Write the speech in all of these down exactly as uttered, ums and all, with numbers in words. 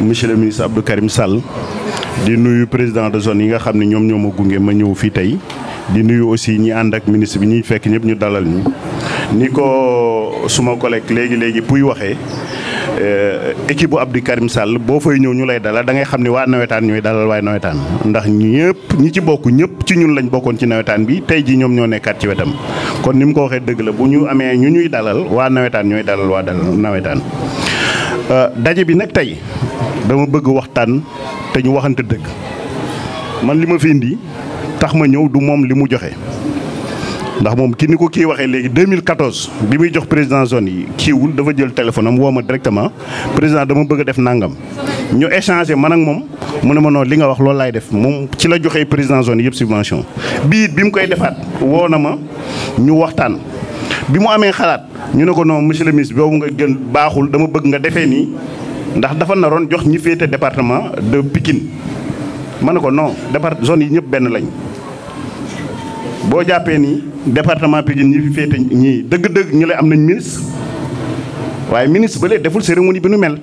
monsieur le ministre Abdou Karim Sall di nuyu président de zone yi nga xam ne ñoom ñoo ma gunge ma ñëw fii tey di nuyu aussi ñi ànd ak ministre bi ñuy fekk ñëpp ñu dalal ñu ni ko suma collègue léegi léegi puy waxee équipe bu Abdou Karim Sall boo fay ñëw ñu lay dalal da ngay xam ne waa nawetaan ñooy dalal waaye nawetaan ndax ñëpp ñi ci bokk ñëpp ci ñun lañ bokkoon ci nawetaan bi tey ji ñoom ñoo nekkaat ci wetam kon ni mu ko waxee dëgg la bu ñu amee ñu ñuy dalal waa nawetaan ñooy dalal waa dalal nawetaan daje bi nag tey dama bëgg waxtaan te ñu waxante dëgg man li ma fi indi tax ma ñëw du moom li mu joxe ndax moom ki ni ko kii waxee léegi deux mille quatorze bi muy jox président zone yi kiiwul dafa jël téléphone am woo ma directement président dama bëgg a def nangam ñu échangé man ak moom mu ne ma noonu li nga wax loolu laay def moom ci la joxee président zone yëpp subvention bii it bi mu koy defaat woo na ma ñu waxtaan bi mu amee xalaat ñu ne ko non monsieur le ministre boobu nga gën baaxul dama bëgg nga defee nii ndax dafa naroon jox ñi féete département de Pikine ma ne ko non départ zone yi ñëpp benn lañ boo jàppee ni département Pikine ñi fi féete ñii dëgg-dëgg ñu lay am nañ ministre waaye ministre ba léegi deful cérémonie bi nu mel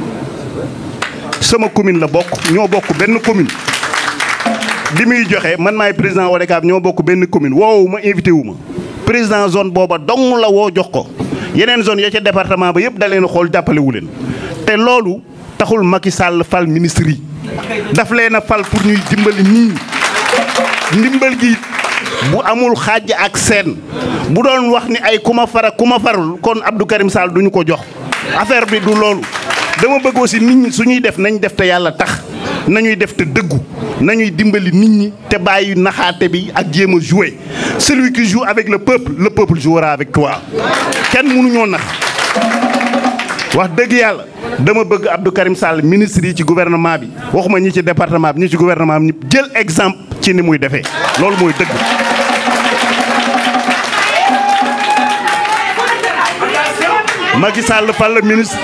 sama commune la bokk ñoo bokk benn commune bi muy joxe man maay président ODCAV ñoo bokk benn commune woowu ma invité wu ma président zone booba dong la woo jox ko yeneen zone ya ca département ba yëpp da leen xool jàppale wu leen te loolu taxul Macky Sall fal ministre yi daf leen a fal pour ñuy dimbali nii ndimbal gi bu amul xaaj ak seen bu doon wax ni ay ku ma fara ku ma farul kon Abdou Karim Sall duñu ko jox affaire bi du loolu dama bëgg aussi nit ñi suñuy def nañ def te yàlla tax nañuy def te dëggu nañuy dimbali nit ñi te bàyyi naxaate bi ak jéem a jouer celui qui joue avec le peuple le peuple jouera avec toi kenn mënuñoo nax wax dëgg yàlla dama bëgg Abdou Karim Sall ministre yi ci gouvernement bi waxuma ñi ci département bi ñi ci gouvernement bi ñëpp jël exemple ci ni muy defee loolu mooy dëgg. Macky Sall fal la ministre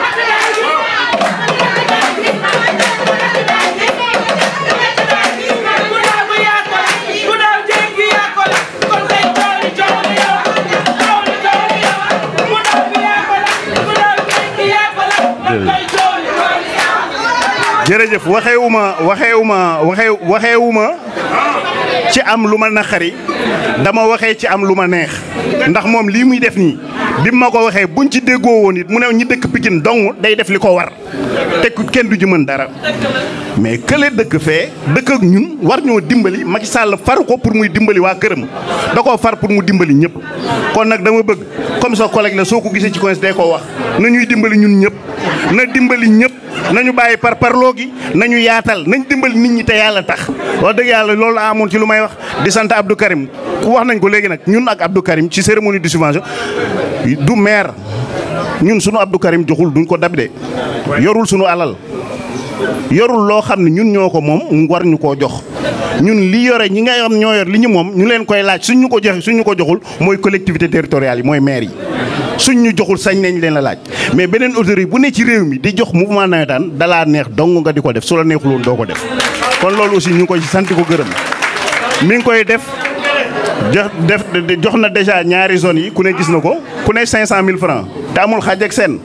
jërëjëf waxeewuma waxeewuma waxee waxeewuma ci am lu ma naqari dama waxee ci am lu ma neex ndax moom lii muy def nii bi ma ko waxee buñ ci déggoo woon it mu ne ñi dëkk Pikine dong day def li ko war te kenn du ci mën dara mais kële dëkk fee dëkk ak ñun war ñoo dimbali Macky Sall faru ko pour muy dimbali waa këram da koo far pour mu dimbali ñëpp kon nag dama bëgg comme sa collègue la soo ko gisee ci coince day koo wax na ñuy dimbali ñun ñëpp na dimbali ñëpp nañu bàyyi par parloo gi nañu yaatal nañ dimbali nit ñi te yàlla tax wax dëgg yàlla loolu la amoon ci lu may wax di sant Abdou Karim wax nañ ko léegi nag ñun ak Abdou Karim ci cérémonie de subvention du maire ñun sunu Abdou Karim joxul duñ ko dab de yorul sunu alal yorul loo xam ne ñun ñoo ko moom mu war ñu koo jox ñun li yore ñi nga xam ñoo yor li ñu moom ñu leen koy laaj suñ ñu ko joxe suñ ñu ko joxul mooy collectivité territoriale yi mooy maire yi suñ ñu joxul sañ nañ leen la laaj mais beneen autorité bu ne ci réew mi di jox mouvement nawetaan dalaa neex dong nga di ko def su la neexul woon doo ko def kon loolu aussi ñu ngi koy sant ko gërëm mi ngi koy def jox def jox na déjà ñaari zones yi ku ne gis na ko ku ne cinq cent mille francs te amul xaaj ak seen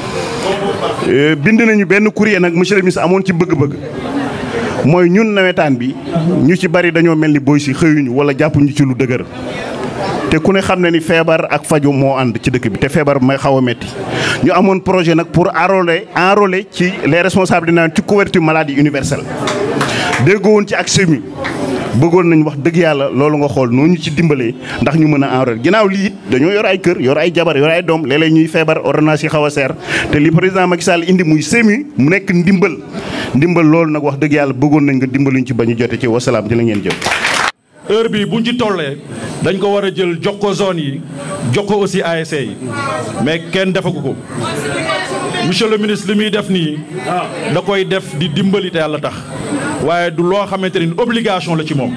bind nañu benn courrier nag monsieur le ministre amoon ci bëgg-bëgg mooy ñun nawetaan bi ñu ci bari dañoo mel ni boy si xëyuñu wala jàppuñu ci lu dëgër te ku ne xam ne ni feebar ak faju moo ànd ci dëkk bi te feebar may xaw a metti ñu amoon projet nag pour enrôler enrôler ci les responsables di naan ci couverture maladie universelle déggoo woon ci ak semi bëggoon nañ wax dëgg yàlla loolu nga xool noo ñu ci dimbalee ndax ñu mën a enrôler ginnaaw lii it dañoo yor ay kër yor ay jabar yor ay doom léeg-léeg ñuy feebar ordonnance yi xaw a seer te li président Macky Sall indi muy semi mu nekk ndimbal ndimbal loolu nag wax dëgg yàlla bëggoon nañ nga dimbaluñ ci ba ñu jote ci wasalaam ci la ngeen jëf. heure bi buñ ci tollee dañ ko war a jël jox ko zone yi jox ko aussi A S C yi mais kenn defagu ko monsieur le ministre li muy def nii da koy def di dimbali te yàlla tax waaye du loo xamante ni obligation la ci moom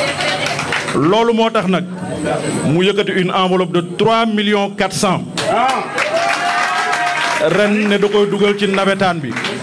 loolu moo tax nag mu yëkkati une enveloppe de trois millions quatre cent ren ne da koy dugal ci nawetaan bi